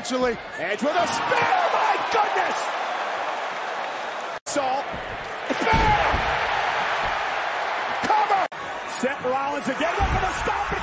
Actually, Edge with a spear, my goodness! Salt, bam! Cover! Seth Rollins again, looking to stop it.